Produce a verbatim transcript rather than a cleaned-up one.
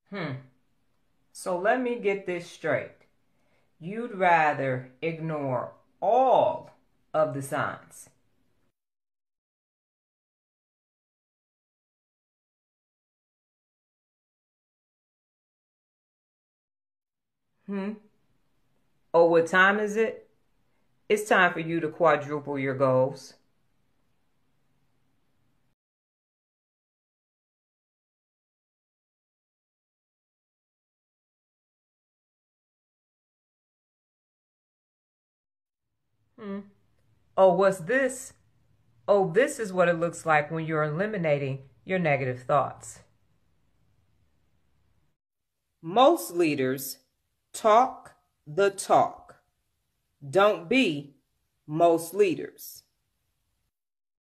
Hmm. So let me get this straight. You'd rather ignore all of the signs. Hmm. Oh, what time is it? It's time for you to quadruple your goals. Hmm. Oh, what's this? Oh, this is what it looks like when you're eliminating your negative thoughts. Most leaders talk the talk. Don't be most leaders.